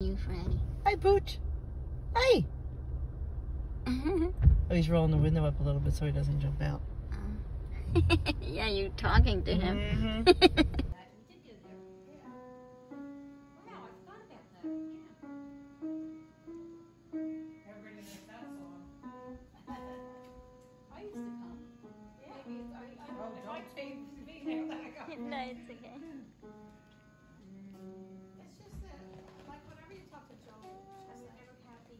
You, Freddy. Hi, Pooch. Hi. Oh, he's rolling the window up a little bit so he doesn't jump out. Yeah, you talking to him. No, it's okay. It's just that, like, whenever you talk to Joel, she's ever happy.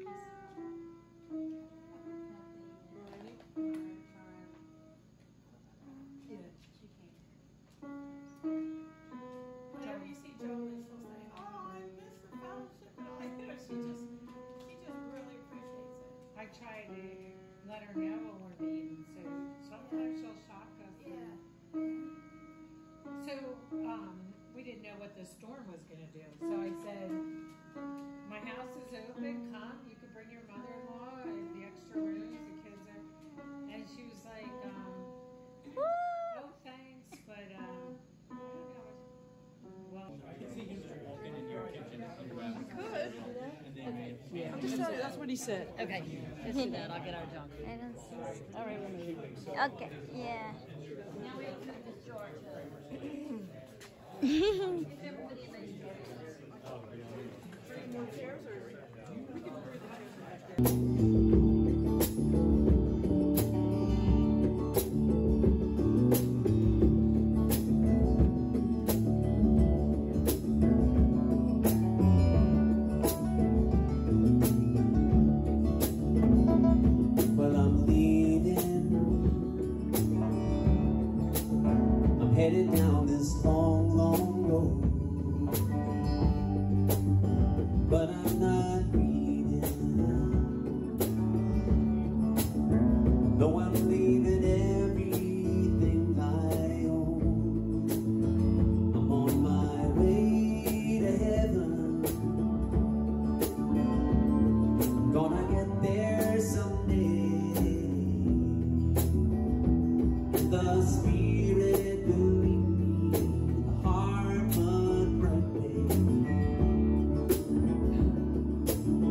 Whenever you see Joel, she'll say, "Oh, I miss the fellowship," and all. You know, she just really appreciates it. I try to let her know when we're meeting, so sometimes she'll shock us. Yeah. So, we didn't know what the storm was gonna do. So I said, my house is open, come, you can bring your mother-in-law and the extra rooms, the kids are, and she was like, oh, thanks, but, I don't know. Well, I can see him walking in your kitchen and grab it. Could. And they may Yeah, I'm just telling you, that's what he said. Okay, let's do that. I'll get our junk. I don't see. All right, we're moving. Okay, yeah. Now we have to cut this George. Well, I'm leaving. I'm headed down this long, long road. But I'm not grieving. No, I'm leaving everything I own. I'm on my way to heaven. Gonna get there someday. The Spirit will lead me a hard but bright way.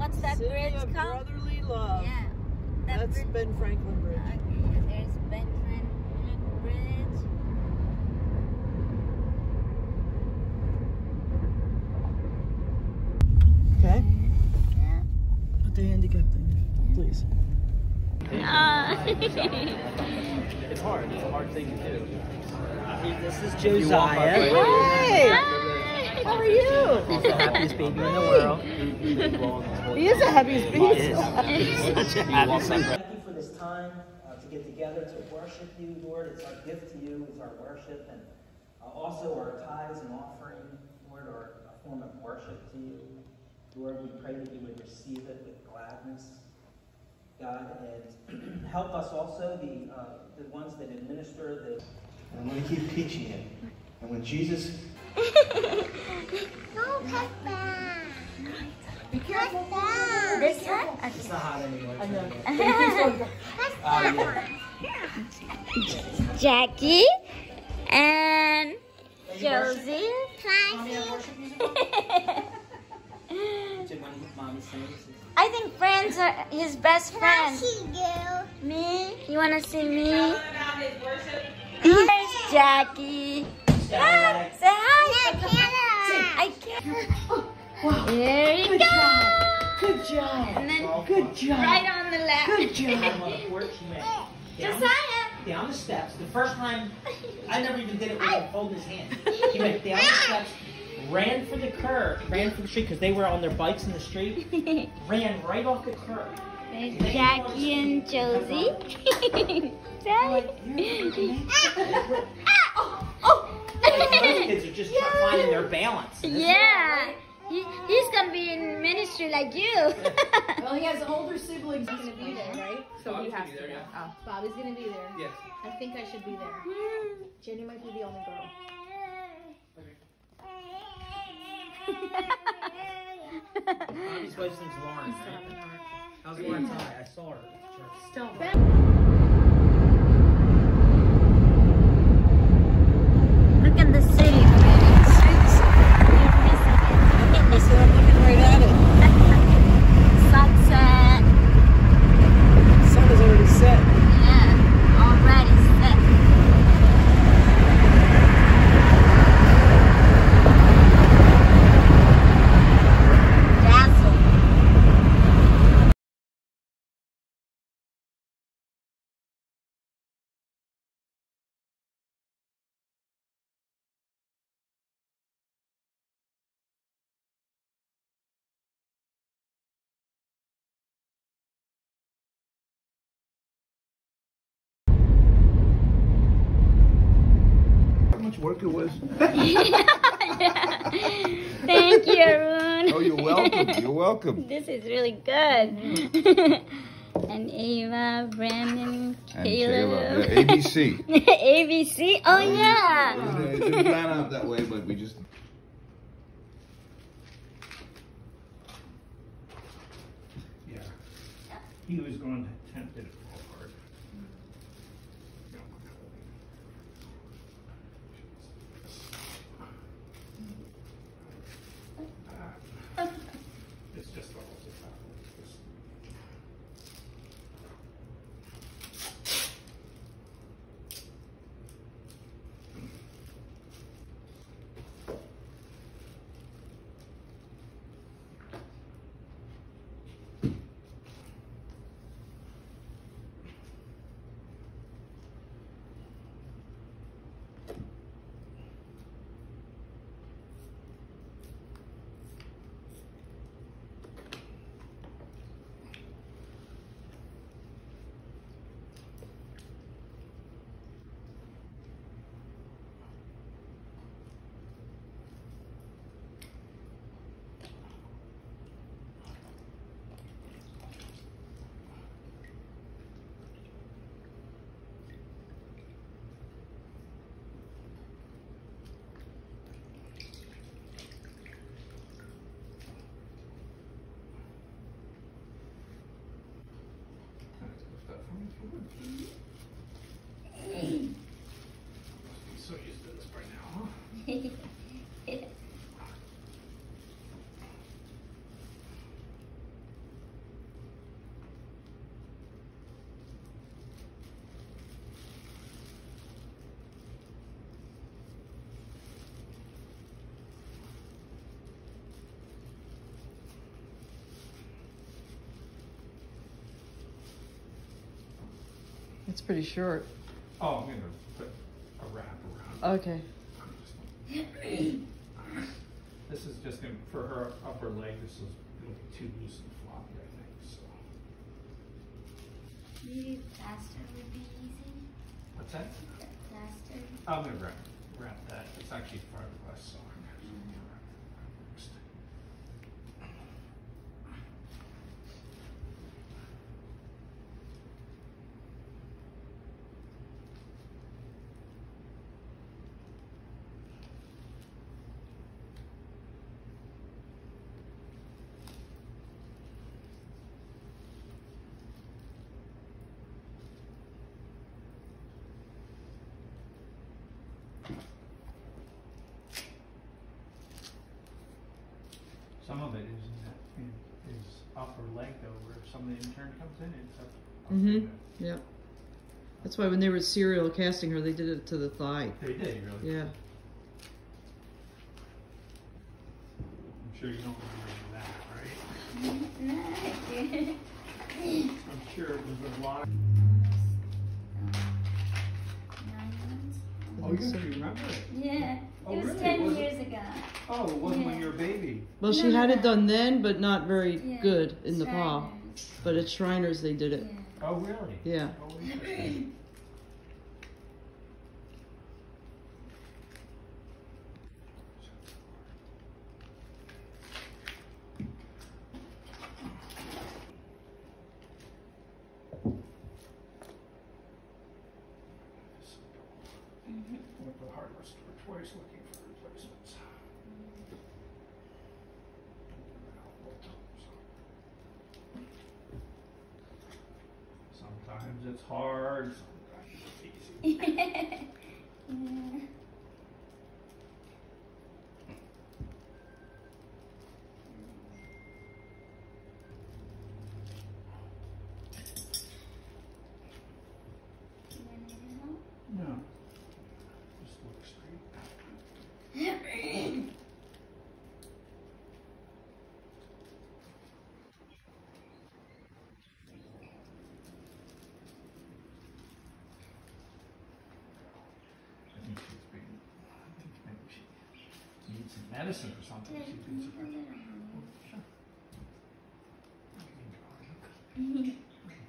what's that City bridge of called? Brotherly Love. Yeah. That That's bridge. Ben Franklin Bridge. Okay, and there's Ben Franklin Bridge. Okay. Yeah. Put the handicap thing, please. It's hard. It's a hard thing to do. This is You walk Josiah. upright. Hey! How are you? He's the happiest baby in the world. He is the happiest baby. Such a happy son. Thank you for this time to get together to worship you, Lord. It's our gift to you, it's our worship, and also our tithes and offering, Lord, are a form of worship to you. Lord, we pray that you would receive it with gladness, God, and help us also, the ones that administer the. I'm going to keep teaching it. And when Jesus. No, Papa. Be careful. This one? It's not hot anymore. I know. Jackie and Josie. Mommy sings. I think friends are his best friend. Me? You wanna see me? Here's Jackie. Say hi. I can't. Here you go. Good job. And then Good job. right on the lap. Good job. On the porch, he went Josiah. down the steps. The first time, I never even did it with him holding his hand. He went down the steps, ran for the curb, ran for the street because they were on their bikes in the street, ran right off the curb. There's Jackie and Josie. Daddy. Those kids are just finding their balance. Yeah. He's gonna be in ministry like you. Well, he has older siblings. He's gonna be there, right? So he has to. there, yeah. Oh, Bobby's gonna be there. Yes. I think I should be there. Jenny might be the only girl. Bobby's wife's name's Lauren, right? How's Lauren's eye? I saw her. Still. Look at the city, friends. You're missing it. I'm looking right at it. Sunset. The sun is already set. Yeah, already set. Dazzle. How much work it was? Thank you, Arun. Oh, you're welcome. You're welcome. This is really good. And Ava, Brandon, And Caleb. Caleb. Yeah, ABC. ABC? Oh, yeah. It didn't plan out that way, but we just. Yeah. He was going to attempt it hard. It's just all just happened. So used to this by now, huh? It's pretty short. Oh, I'm gonna put a wrap around. Okay. This is just gonna, for her upper leg, it'll be too loose and floppy, I think, so. Maybe plaster would be easy. What's that? Plaster. I'm gonna wrap that. It's actually part of less sewing. Some of it is upper leg though, where if some of the intern comes in, it's up. Mm-hmm. Yeah. That's why when they were serial casting her, they did it to the thigh. They did, really? Yeah. I'm sure you don't remember that, right? I'm sure it was a lot. Oh, you remember it? Yeah. Oh, It was really? 10 Was it? years ago. Oh, it wasn't when Yeah. you were a baby. Well, she No, had no. it done then, but not very Yeah. good in the paw. Shriners. But at Shriners, they did it. Yeah. Oh, really? Yeah. Oh, interesting. Went to the hardware store twice looking for replacements. Sometimes it's hard, sometimes it's easy. Yeah. No. Just look straight. I think maybe she needs some medicine or something. She's been so- Sure. Thank you.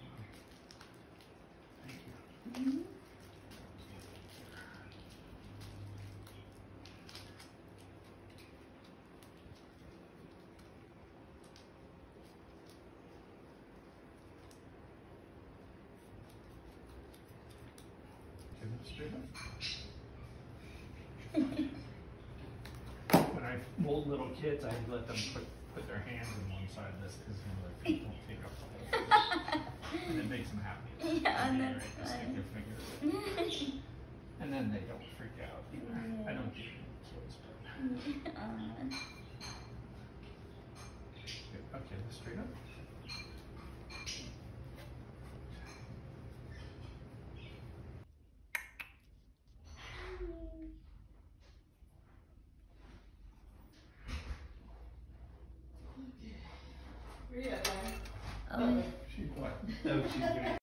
Give it straight up. When I mold little kids, I let them put their hands on one side of this because their feet won't take up the whole thing. And it makes them happy. Yeah, And they that's right, just stick fun. their fingers in. And then they don't freak out either. I don't do it with kids, but. Okay, let's straight up. Oh, She's what? No, she's gonna